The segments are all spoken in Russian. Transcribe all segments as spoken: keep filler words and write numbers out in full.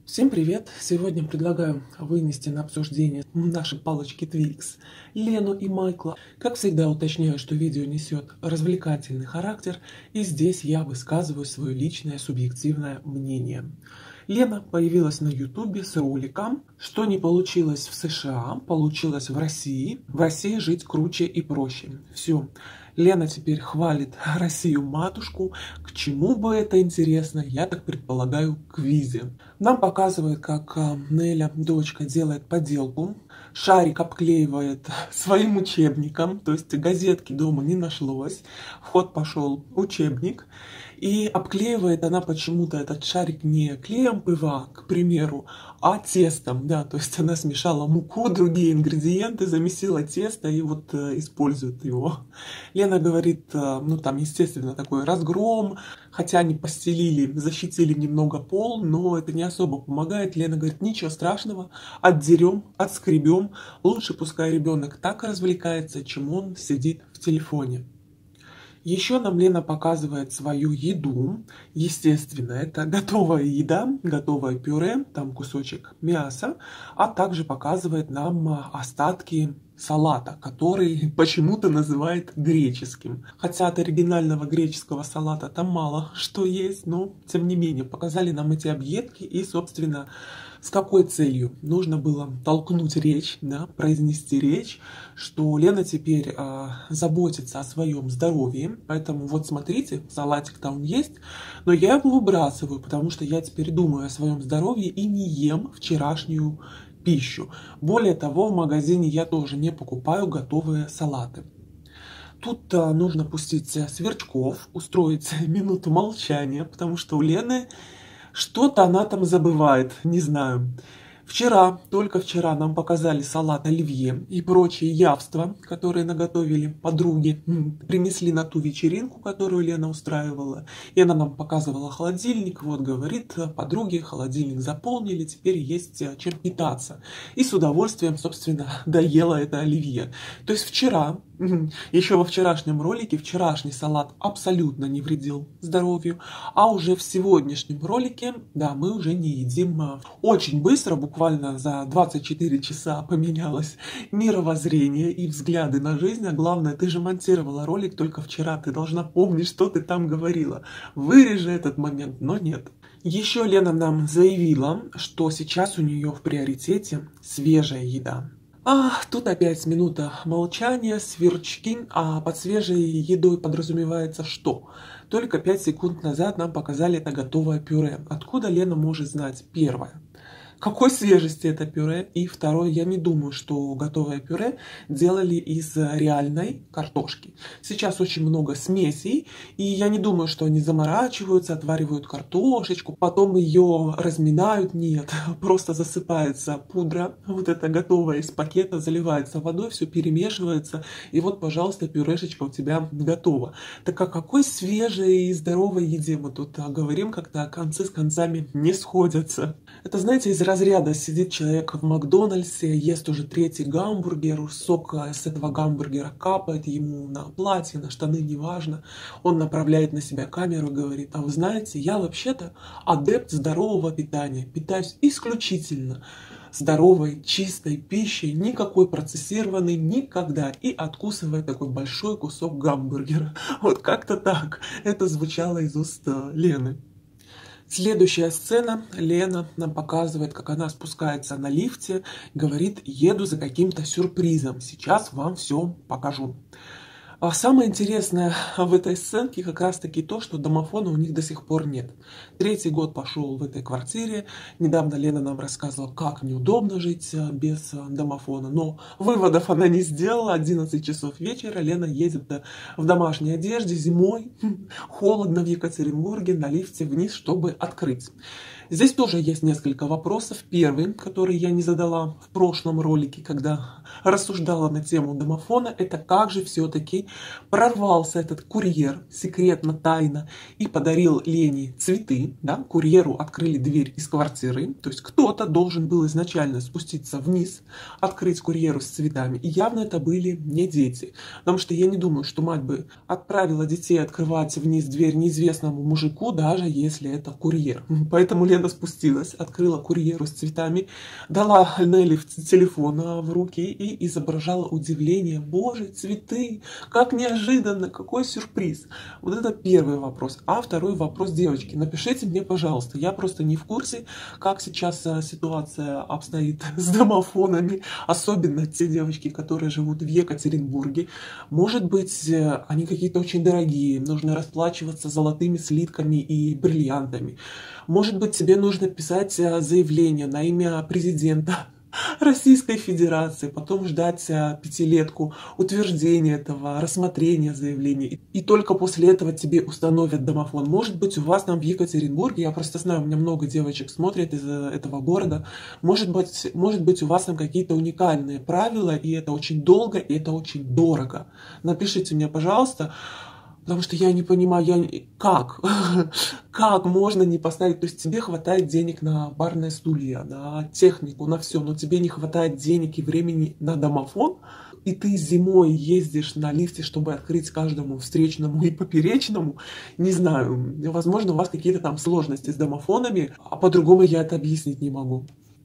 Всем привет! Сегодня предлагаю вынести на обсуждение наши палочки Twix, Лену и Майкла. Как всегда уточняю, что видео несет развлекательный характер, и здесь я высказываю свое личное субъективное мнение. Лена появилась на ютубе с роликом «Что не получилось в США, получилось в России. В России жить круче и проще». Все. Лена теперь хвалит Россию-матушку. К чему бы это интересно? Я так предполагаю, к визе. Нам показывают, как Неля, дочка, делает поделку. Шарик обклеивает своим учебником, то есть газетки дома не нашлось. В ход пошел учебник. И обклеивает она почему-то этот шарик не клеем ПВА, к примеру, а тестом. Да, то есть она смешала муку, другие ингредиенты, замесила тесто и вот э, использует его. Лена говорит, э, ну там, естественно, такой разгром, хотя они постелили, защитили немного пол, но это не особо помогает. Лена говорит, ничего страшного, отдерем, отскребем. Лучше пускай ребенок так развлекается, чем он сидит в телефоне. Еще нам Лена показывает свою еду. Естественно, это готовая еда, готовое пюре, там кусочек мяса, а также показывает нам остатки салата, который почему-то называет греческим. Хотя от оригинального греческого салата там мало что есть, но тем не менее показали нам эти объедки и, собственно, с какой целью нужно было толкнуть речь, да, произнести речь, что Лена теперь э, заботится о своем здоровье. Поэтому вот смотрите, салатик там есть, но я его выбрасываю, потому что я теперь думаю о своем здоровье и не ем вчерашнюю пищу. Более того, в магазине я тоже не покупаю готовые салаты. Тут а, нужно пустить сверчков, устроить минуту молчания, потому что у Лены что-то она там забывает, не знаю. Вчера, только вчера нам показали салат оливье и прочие явства, которые наготовили подруги. Принесли на ту вечеринку, которую Лена устраивала. И она нам показывала холодильник. Вот, говорит, подруги холодильник заполнили, теперь есть чем питаться. И с удовольствием, собственно, доела это оливье. То есть вчера, еще во вчерашнем ролике, вчерашний салат абсолютно не вредил здоровью. А уже в сегодняшнем ролике, да, мы уже не едим очень быстро, буквально. Буквально за двадцать четыре часа поменялось мировоззрение и взгляды на жизнь. А главное, ты же монтировала ролик только вчера. Ты должна помнить, что ты там говорила. Вырежи этот момент, но нет. Еще Лена нам заявила, что сейчас у нее в приоритете свежая еда. А, тут опять минута молчания, сверчки, а под свежей едой подразумевается что? Только пять секунд назад нам показали это готовое пюре. Откуда Лена может знать? Первое. Какой свежести это пюре? И второе, я не думаю, что готовое пюре делали из реальной картошки. Сейчас очень много смесей, и я не думаю, что они заморачиваются, отваривают картошечку, потом ее разминают. Нет, просто засыпается пудра, вот это готовое из пакета, заливается водой, все перемешивается, и вот, пожалуйста, пюрешечка у тебя готова. Так о какой свежей и здоровой еде мы тут говорим, когда концы с концами не сходятся? Это, знаете, из разряда сидит человек в Макдональдсе, ест уже третий гамбургер, сок с этого гамбургера капает ему на платье, на штаны, неважно. Он направляет на себя камеру и говорит, а вы знаете, я вообще-то адепт здорового питания, питаюсь исключительно здоровой, чистой пищей, никакой процессированной никогда, и откусывает такой большой кусок гамбургера. Вот как-то так это звучало из уст Лены. Следующая сцена. Лена нам показывает, как она спускается на лифте, говорит, еду за каким-то сюрпризом. Сейчас вам все покажу. А самое интересное в этой сценке как раз таки то, что домофона у них до сих пор нет. Третий год пошел в этой квартире. Недавно Лена нам рассказывала, как неудобно жить без домофона. Но выводов она не сделала. одиннадцать часов вечера Лена едет в домашней одежде зимой. Холодно в Екатеринбурге, на лифте вниз, чтобы открыть. Здесь тоже есть несколько вопросов. Первый, который я не задала в прошлом ролике, когда рассуждала на тему домофона, это как же все-таки прорвался этот курьер секретно, тайно и подарил Лене цветы. Да? Курьеру открыли дверь из квартиры, то есть кто-то должен был изначально спуститься вниз, открыть курьеру с цветами. И явно это были не дети, потому что я не думаю, что мать бы отправила детей открывать вниз дверь неизвестному мужику, даже если это курьер. Поэтому Лена Лена спустилась, открыла курьеру с цветами, дала Нелли телефон в руки и изображала удивление. Боже, цветы! Как неожиданно! Какой сюрприз! Вот это первый вопрос. А второй вопрос, девочки. Напишите мне, пожалуйста. Я просто не в курсе, как сейчас ситуация обстоит с домофонами. Особенно те девочки, которые живут в Екатеринбурге. Может быть, они какие-то очень дорогие. Нужно расплачиваться золотыми слитками и бриллиантами. Может быть, тебе нужно писать заявление на имя президента Российской Федерации, потом ждать пятилетку утверждения этого, рассмотрения заявления. И только после этого тебе установят домофон. Может быть, у вас там в Екатеринбурге, я просто знаю, у меня много девочек смотрят из этого города, может быть, может быть у вас там какие-то уникальные правила, и это очень долго, и это очень дорого. Напишите мне, пожалуйста. Потому что я не понимаю, я... как? Как можно не поставить? То есть тебе хватает денег на барные стулья, на технику, на все, но тебе не хватает денег и времени на домофон, и ты зимой ездишь на лифте, чтобы открыть каждому встречному и поперечному. Не знаю, возможно, у вас какие-то там сложности с домофонами, а по-другому я это объяснить не могу.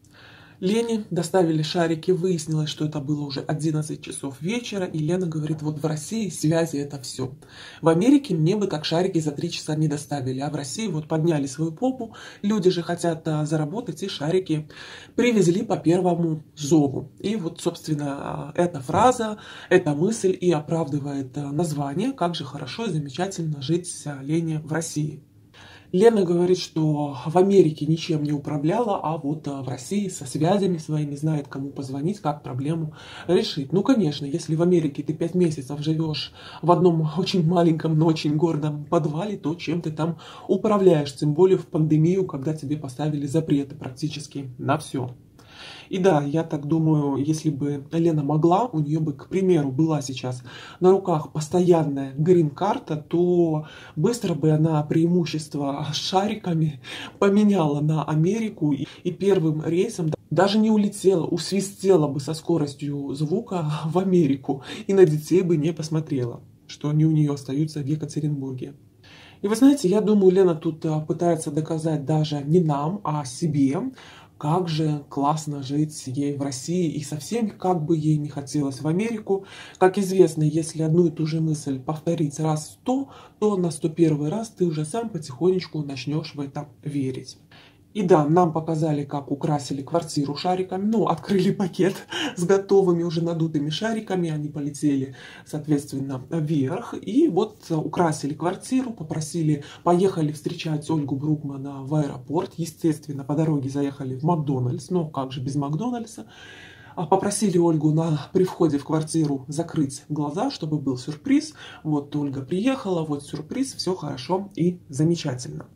Лене доставили шарики, выяснилось, что это было уже одиннадцать часов вечера, и Лена говорит, вот в России связи это все. В Америке мне бы так шарики за три часа не доставили, а в России вот подняли свою попу, люди же хотят а, заработать, и шарики привезли по первому зову. И вот, собственно, эта фраза, эта мысль и оправдывает название, как же хорошо и замечательно жить Лене в России. Лена говорит, что в Америке ничем не управляла, а вот в России со связями своими знает, кому позвонить, как проблему решить. Ну, конечно, если в Америке ты пять месяцев живешь в одном очень маленьком, но очень гордом подвале, то чем ты там управляешь, тем более в пандемию, когда тебе поставили запреты практически на все. И да, я так думаю, если бы Лена могла, у нее бы, к примеру, была сейчас на руках постоянная грин-карта, то быстро бы она преимущество с шариками поменяла на Америку и, и первым рейсом даже не улетела, усвистела бы со скоростью звука в Америку и на детей бы не посмотрела, что они у нее остаются в Екатеринбурге. И вы знаете, я думаю, Лена тут пытается доказать даже не нам, а себе, как же классно жить ей в России, и совсем как бы ей не хотелось в Америку. Как известно, если одну и ту же мысль повторить раз сто, то на сто первый раз ты уже сам потихонечку начнешь в это верить. И да, нам показали, как украсили квартиру шариками, ну, открыли пакет с готовыми уже надутыми шариками, они полетели, соответственно, вверх, и вот украсили квартиру, попросили, поехали встречать Ольгу Брукмана в аэропорт, естественно, по дороге заехали в Макдональдс, но как же без Макдональдса, попросили Ольгу на, при входе в квартиру закрыть глаза, чтобы был сюрприз, вот Ольга приехала, вот сюрприз, все хорошо и замечательно.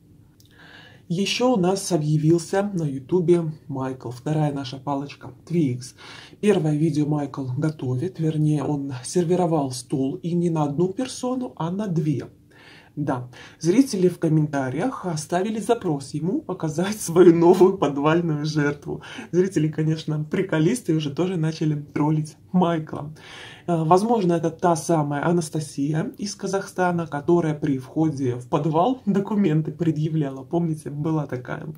Еще у нас объявился на ютубе Майкл, вторая наша палочка Твикс. Первое видео Майкл готовит, вернее он сервировал стол и не на одну персону, а на две. Да, зрители в комментариях оставили запрос ему показать свою новую подвальную жертву. Зрители, конечно, приколисты, уже тоже начали троллить Майкла. Возможно, это та самая Анастасия из Казахстана, которая при входе в подвал документы предъявляла. Помните, была такая.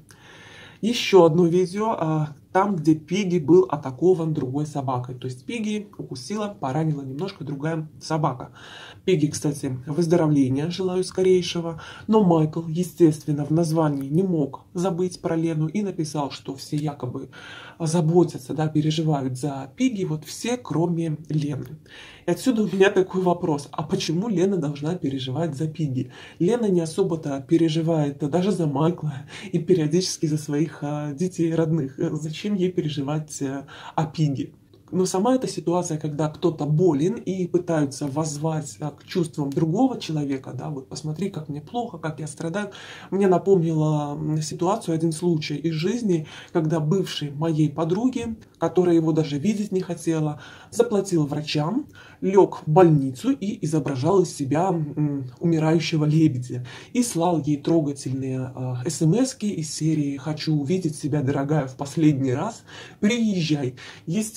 Еще одно видео, там, где Пигги был атакован другой собакой. То есть Пигги укусила, поранила немножко другая собака. Пигги, кстати, выздоровления желаю скорейшего. Но Майкл, естественно, в названии не мог забыть про Лену и написал, что все якобы заботятся, да, переживают за Пигги, вот все, кроме Лены. И отсюда у меня такой вопрос. А почему Лена должна переживать за Пигги? Лена не особо-то переживает даже за Майкла и периодически за своих детей родных. Зачем ей переживать о Пигги? Но сама эта ситуация, когда кто-то болен и пытаются воззвать к чувствам другого человека, да, вот посмотри, как мне плохо, как я страдаю, мне напомнила ситуацию, один случай из жизни, когда бывший моей подруги, которая его даже видеть не хотела, заплатил врачам, лег в больницу и изображал из себя умирающего лебедя. И слал ей трогательные э, смски из серии «Хочу увидеть себя, дорогая, в последний раз, приезжай». Естественно,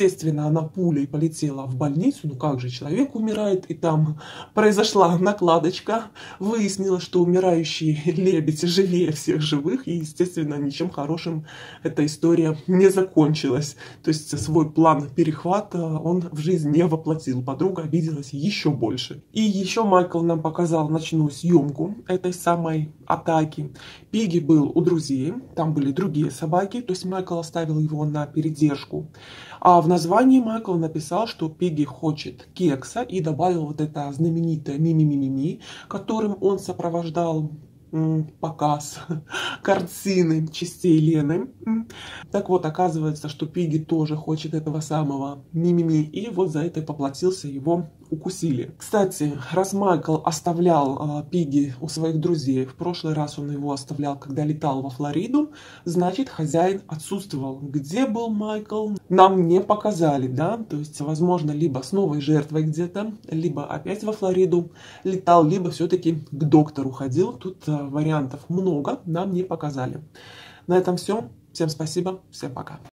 естественно, она пулей полетела в больницу. Ну как же, человек умирает, и там произошла накладочка. Выяснилось, что умирающий лебедь живее всех живых, и, естественно, ничем хорошим эта история не закончилась. То есть свой план перехвата он в жизнь не воплотил. Подруга обиделась еще больше. И еще Майкл нам показал ночную съемку этой самой атаки. Пигги был у друзей, там были другие собаки, то есть Майкл оставил его на передержку. А в названии Майкл написал, что Пигги хочет кекса, и добавил вот это знаменитое ми-ми-ми-ми-ми, которым он сопровождал показ картины частей Лены. Так вот, оказывается, что Пигги тоже хочет этого самого ми-ми-ми, и вот за это поплатился, его укусили. Кстати, раз Майкл оставлял э, Пигги у своих друзей, в прошлый раз он его оставлял, когда летал во Флориду, значит, хозяин отсутствовал. Где был Майкл, нам не показали, да, то есть, возможно, либо с новой жертвой где-то, либо опять во Флориду летал, либо все-таки к доктору ходил. Тут э, вариантов много, нам не показали. На этом все. Всем спасибо, всем пока.